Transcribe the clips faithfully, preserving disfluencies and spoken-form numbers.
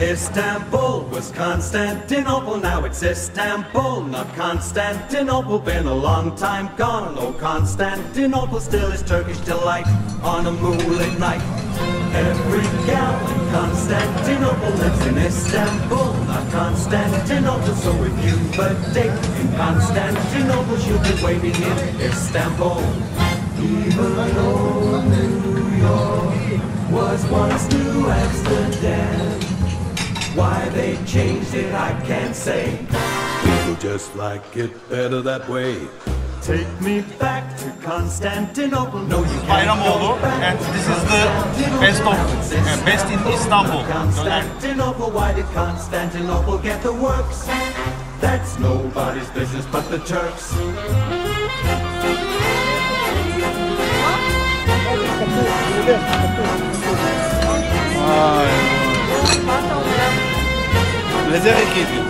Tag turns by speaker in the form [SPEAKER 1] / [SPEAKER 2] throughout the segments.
[SPEAKER 1] Istanbul was Constantinople, now it's Istanbul, not Constantinople. Been a long time gone, oh Constantinople still is Turkish delight on a moonlit night. Every gal in Constantinople lives in Istanbul, not Constantinople. So if you've a date in Constantinople, she'll be waiting in Istanbul. Even though New York was once New Amsterdam, why they changed it I can't say. People just like it better that way. Take me back to Constantinople. No, you can't go back.
[SPEAKER 2] And this is the best of uh, best in Istanbul.
[SPEAKER 1] Constantinople, why did Constantinople get the works? That's nobody's business but the Turks.
[SPEAKER 2] Lazer ekibi.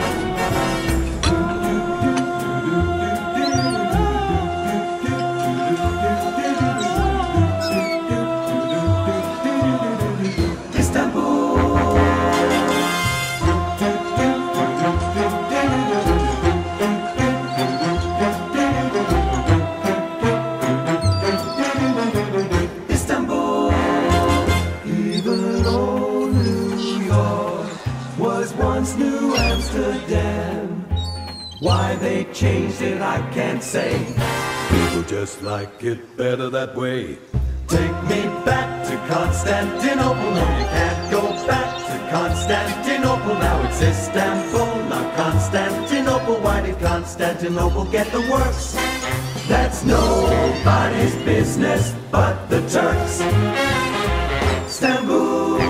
[SPEAKER 1] New Amsterdam, why they changed it I can't say. People just like it better that way. Take me back to Constantinople. No, you can't go back to Constantinople. Now it's Istanbul, not Constantinople. Why did Constantinople get the works? That's nobody's business but the Turks. Istanbul.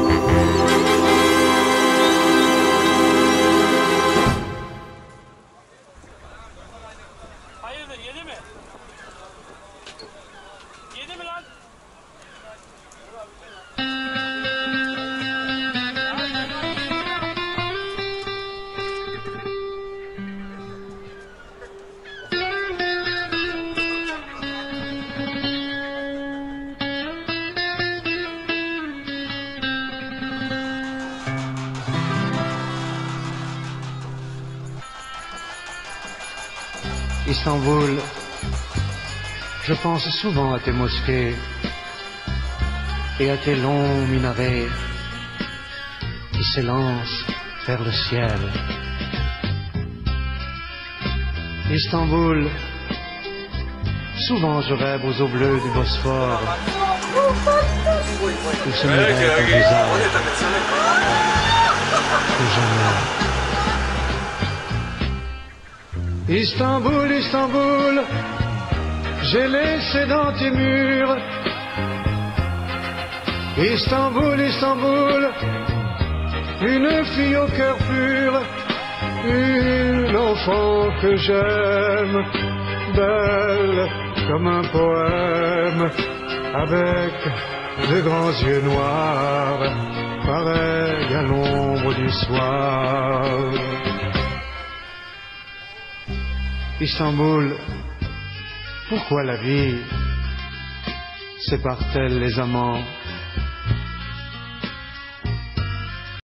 [SPEAKER 3] Hayırdır, yedi mi? Yedi mi lan?
[SPEAKER 4] Istanbul, je pense souvent à tes mosquées et à tes longs minarets qui s'élancent vers le ciel. Istanbul, souvent je rêve aux eaux bleues du Bosphore où se mourait ton visage que jamais. Istanbul, Istanbul, j'ai laissé dans tes murs. Istanbul, Istanbul, une fille au cœur pur, une enfant que j'aime, belle comme un poème, avec de grands yeux noirs, pareil à l'ombre du soir. Istanbul, pourquoi la vie sépare-t-elle les amants?